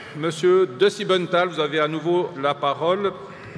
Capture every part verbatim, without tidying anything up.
Monsieur De Siebenthal, vous avez à nouveau la parole.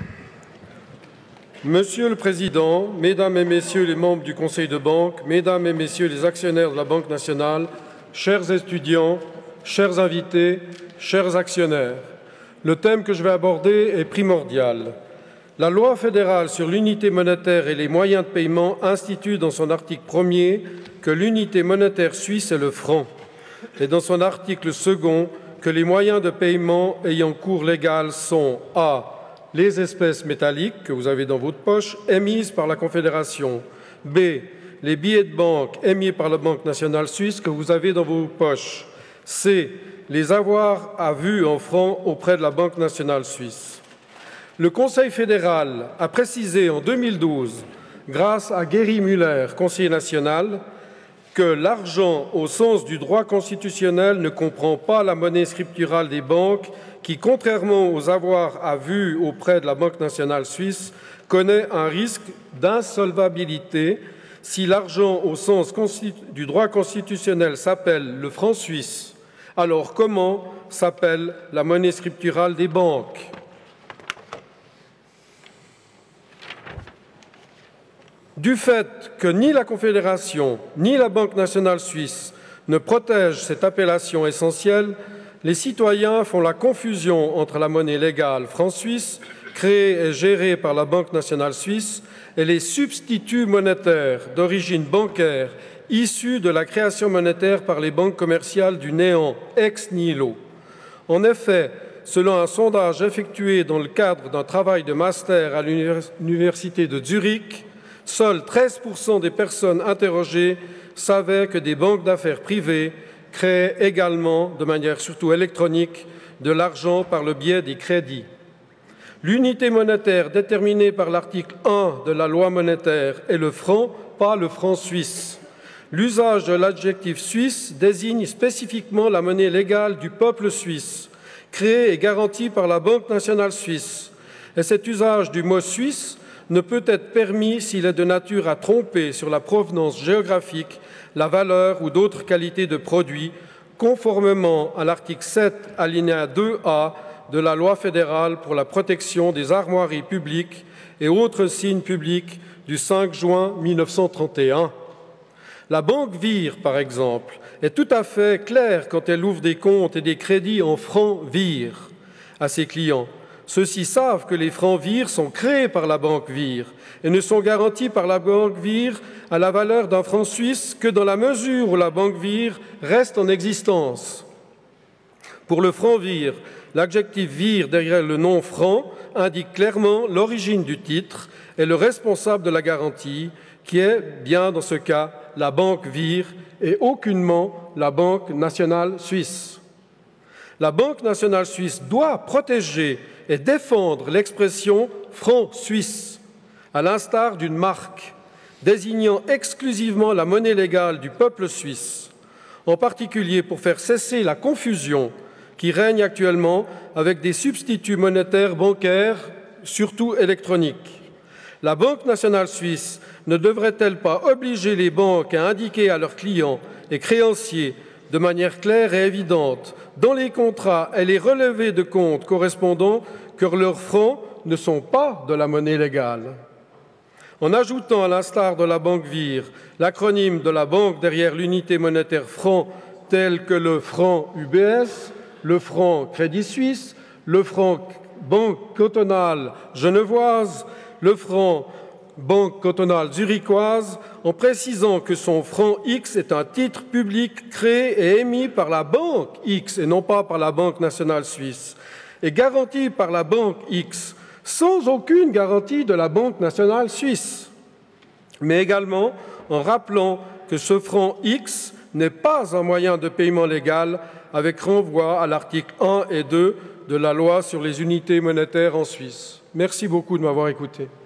Monsieur le Président, Mesdames et Messieurs les membres du Conseil de banque, Mesdames et Messieurs les actionnaires de la Banque nationale, chers étudiants, chers invités, chers actionnaires, le thème que je vais aborder est primordial. La loi fédérale sur l'unité monétaire et les moyens de paiement institue dans son article premier que l'unité monétaire suisse est le franc, et dans son article second que les moyens de paiement ayant cours légal sont a. les espèces métalliques que vous avez dans votre poche émises par la Confédération, b. les billets de banque émis par la Banque nationale suisse que vous avez dans vos poches, c. les avoirs à vue en francs auprès de la Banque nationale suisse. Le Conseil fédéral a précisé en deux mille douze, grâce à Gary Muller, conseiller national, que l'argent au sens du droit constitutionnel ne comprend pas la monnaie scripturale des banques qui, contrairement aux avoirs à vue auprès de la Banque nationale suisse, connaît un risque d'insolvabilité si l'argent au sens du droit constitutionnel s'appelle le franc suisse. Alors comment s'appelle la monnaie scripturale des banques? Du fait que ni la Confédération ni la Banque nationale suisse ne protègent cette appellation essentielle, les citoyens font la confusion entre la monnaie légale franc suisse, créée et gérée par la Banque nationale suisse, et les substituts monétaires d'origine bancaire issus de la création monétaire par les banques commerciales du néant ex nihilo. En effet, selon un sondage effectué dans le cadre d'un travail de master à l'Université de Zurich, seuls treize pour cent des personnes interrogées savaient que des banques d'affaires privées créent également, de manière surtout électronique, de l'argent par le biais des crédits. L'unité monétaire déterminée par l'article un de la loi monétaire est le franc, pas le franc suisse. L'usage de l'adjectif suisse désigne spécifiquement la monnaie légale du peuple suisse, créée et garantie par la Banque nationale suisse. Et cet usage du mot suisse ne peut être permis s'il est de nature à tromper sur la provenance géographique, la valeur ou d'autres qualités de produits, conformément à l'article sept, alinéa deux A de la loi fédérale pour la protection des armoiries publiques et autres signes publics du cinq juin mille neuf cent trente et un. La banque vire, par exemple, est tout à fait claire quand elle ouvre des comptes et des crédits en francs vire à ses clients. Ceux-ci savent que les francs vire sont créés par la banque vire et ne sont garantis par la banque vire à la valeur d'un franc suisse que dans la mesure où la banque vire reste en existence. Pour le franc vire, l'adjectif vire derrière le nom franc indique clairement l'origine du titre et le responsable de la garantie, qui est bien dans ce cas la banque vire et aucunement la Banque nationale suisse. La Banque nationale suisse doit protéger et défendre l'expression « franc suisse », à l'instar d'une marque désignant exclusivement la monnaie légale du peuple suisse, en particulier pour faire cesser la confusion qui règne actuellement avec des substituts monétaires bancaires, surtout électroniques. La Banque nationale suisse ne devrait-elle pas obliger les banques à indiquer à leurs clients et créanciers de manière claire et évidente dans les contrats et les relevés de compte correspondants que leurs francs ne sont pas de la monnaie légale? En ajoutant, à l'instar de la banque vire, l'acronyme de la banque derrière l'unité monétaire franc, tel que le franc U B S, le franc Crédit Suisse, le franc Banque cantonale genevoise, le franc Banque cantonale zurichoise, en précisant que son franc X est un titre public créé et émis par la banque X et non pas par la Banque nationale suisse, et garanti par la banque X, sans aucune garantie de la Banque nationale suisse, mais également en rappelant que ce franc X n'est pas un moyen de paiement légal avec renvoi à l'article un et deux de la loi sur les unités monétaires en Suisse. Merci beaucoup de m'avoir écouté.